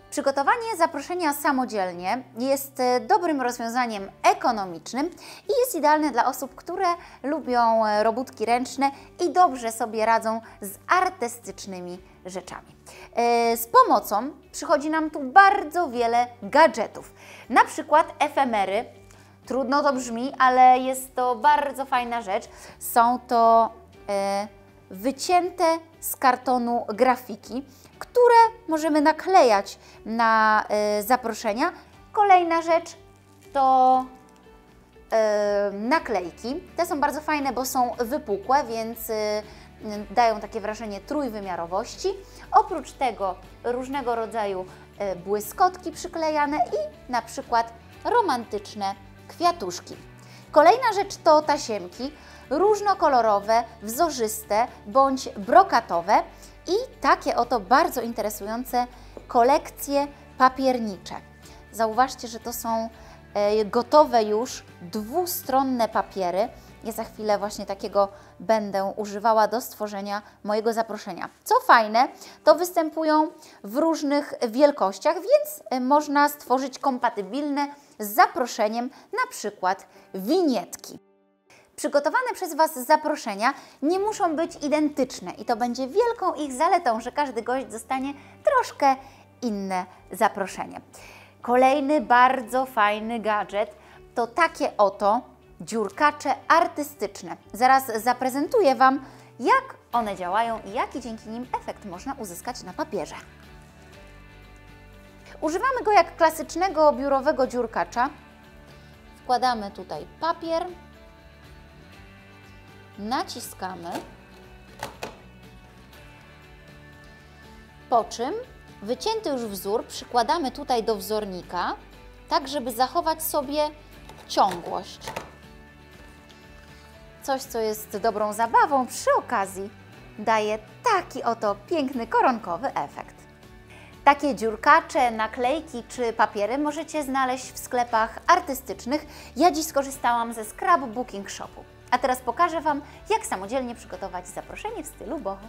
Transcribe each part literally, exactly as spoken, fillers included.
Przygotowanie zaproszenia samodzielnie jest dobrym rozwiązaniem ekonomicznym i jest idealne dla osób, które lubią robótki ręczne i dobrze sobie radzą z artystycznymi rzeczami. Z pomocą przychodzi nam tu bardzo wiele gadżetów, na przykład efemery. Trudno to brzmi, ale jest to bardzo fajna rzecz. Są to e, wycięte z kartonu grafiki, które możemy naklejać na e, zaproszenia. Kolejna rzecz to e, naklejki. Te są bardzo fajne, bo są wypukłe, więc e, dają takie wrażenie trójwymiarowości. Oprócz tego różnego rodzaju e, błyskotki przyklejane i na przykład romantyczne kwiatuszki. Kolejna rzecz to tasiemki różnokolorowe, wzorzyste bądź brokatowe i takie oto bardzo interesujące kolekcje papiernicze. Zauważcie, że to są e, gotowe już dwustronne papiery. Ja za chwilę właśnie takiego będę używała do stworzenia mojego zaproszenia. Co fajne, to występują w różnych wielkościach, więc można stworzyć kompatybilne z zaproszeniem, na przykład winietki. Przygotowane przez Was zaproszenia nie muszą być identyczne i to będzie wielką ich zaletą, że każdy gość dostanie troszkę inne zaproszenie. Kolejny bardzo fajny gadżet to takie oto dziurkacze artystyczne. Zaraz zaprezentuję Wam, jak one działają i jaki dzięki nim efekt można uzyskać na papierze. Używamy go jak klasycznego biurowego dziurkacza. Wkładamy tutaj papier, naciskamy, po czym wycięty już wzór przykładamy tutaj do wzornika, tak żeby zachować sobie ciągłość. Coś, co jest dobrą zabawą, przy okazji daje taki oto piękny koronkowy efekt. Takie dziurkacze, naklejki czy papiery możecie znaleźć w sklepach artystycznych. Ja dziś skorzystałam ze Scrapbooking Shopu. A teraz pokażę Wam, jak samodzielnie przygotować zaproszenie w stylu boho.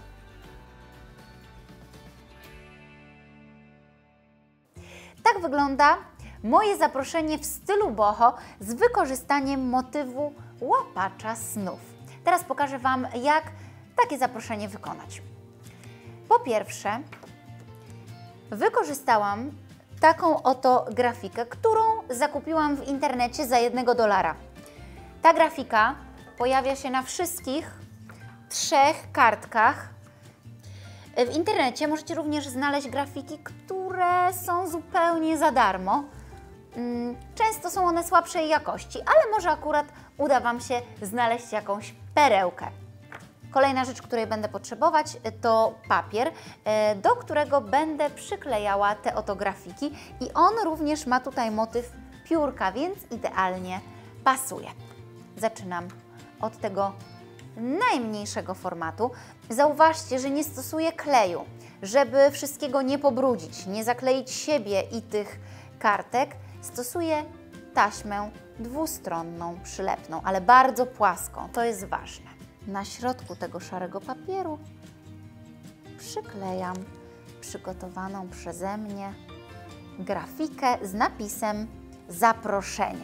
Tak wygląda moje zaproszenie w stylu boho z wykorzystaniem motywu łapacza snów. Teraz pokażę Wam, jak takie zaproszenie wykonać. Po pierwsze, wykorzystałam taką oto grafikę, którą zakupiłam w internecie za jednego dolara. Ta grafika pojawia się na wszystkich trzech kartkach. W internecie możecie również znaleźć grafiki, które są zupełnie za darmo. Często są one słabszej jakości, ale może akurat uda Wam się znaleźć jakąś perełkę. Kolejna rzecz, której będę potrzebować, to papier, do którego będę przyklejała te oto grafiki i on również ma tutaj motyw piórka, więc idealnie pasuje. Zaczynam od tego najmniejszego formatu. Zauważcie, że nie stosuję kleju, żeby wszystkiego nie pobrudzić, nie zakleić siebie i tych kartek. Stosuję taśmę dwustronną, przylepną, ale bardzo płaską, to jest ważne. Na środku tego szarego papieru przyklejam przygotowaną przeze mnie grafikę z napisem zaproszenie.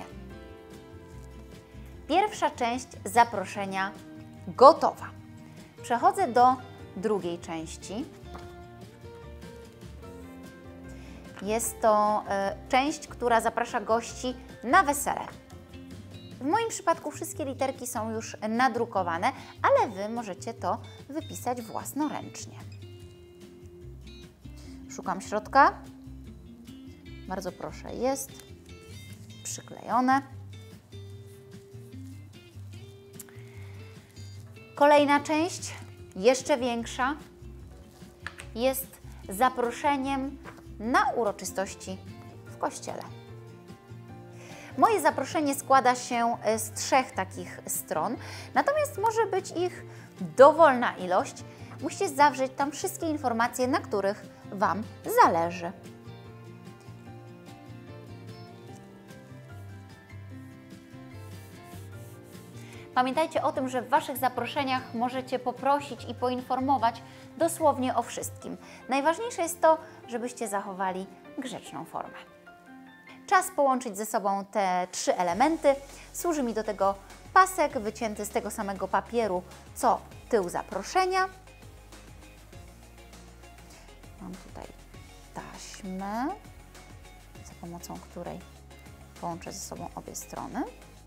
Pierwsza część zaproszenia gotowa. Przechodzę do drugiej części. Jest to y, część, która zaprasza gości na wesele. W moim przypadku wszystkie literki są już nadrukowane, ale Wy możecie to wypisać własnoręcznie. Szukam środka. Bardzo proszę, jest przyklejone. Kolejna część, jeszcze większa, jest zaproszeniem na uroczystości w kościele. Moje zaproszenie składa się z trzech takich stron, natomiast może być ich dowolna ilość. Musicie zawrzeć tam wszystkie informacje, na których Wam zależy. Pamiętajcie o tym, że w Waszych zaproszeniach możecie poprosić i poinformować dosłownie o wszystkim. Najważniejsze jest to, żebyście zachowali grzeczną formę. Czas połączyć ze sobą te trzy elementy. Służy mi do tego pasek wycięty z tego samego papieru, co tył zaproszenia. Mam tutaj taśmę, za pomocą której połączę ze sobą obie strony.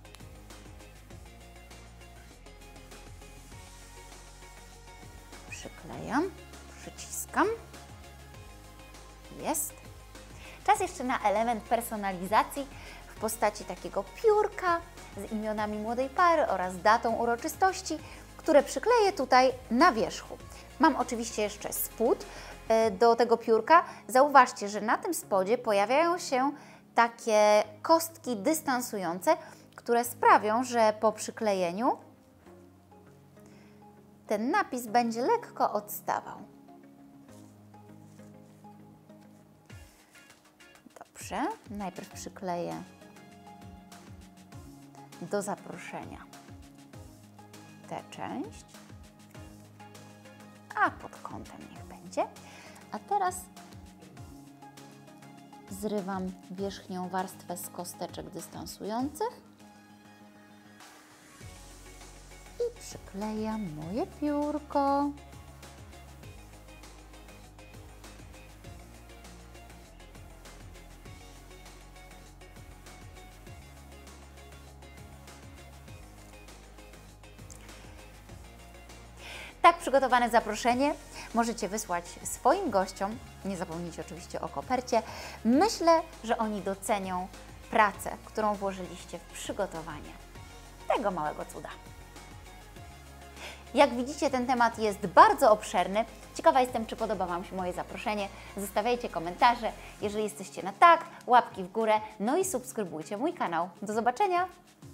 Przyklejam, przyciskam. Jest. Czas jeszcze na element personalizacji w postaci takiego piórka z imionami młodej pary oraz datą uroczystości, które przykleję tutaj na wierzchu. Mam oczywiście jeszcze spód do tego piórka. Zauważcie, że na tym spodzie pojawiają się takie kostki dystansujące, które sprawią, że po przyklejeniu ten napis będzie lekko odstawał. Dobrze, najpierw przykleję do zaproszenia tę część, a pod kątem niech będzie. A teraz zrywam wierzchnią warstwę z kosteczek dystansujących i przyklejam moje piórko. Tak przygotowane zaproszenie możecie wysłać swoim gościom. Nie zapomnijcie oczywiście o kopercie. Myślę, że oni docenią pracę, którą włożyliście w przygotowanie tego małego cuda. Jak widzicie, ten temat jest bardzo obszerny. Ciekawa jestem, czy podoba Wam się moje zaproszenie. Zostawiajcie komentarze. Jeżeli jesteście na tak, łapki w górę. No i subskrybujcie mój kanał. Do zobaczenia!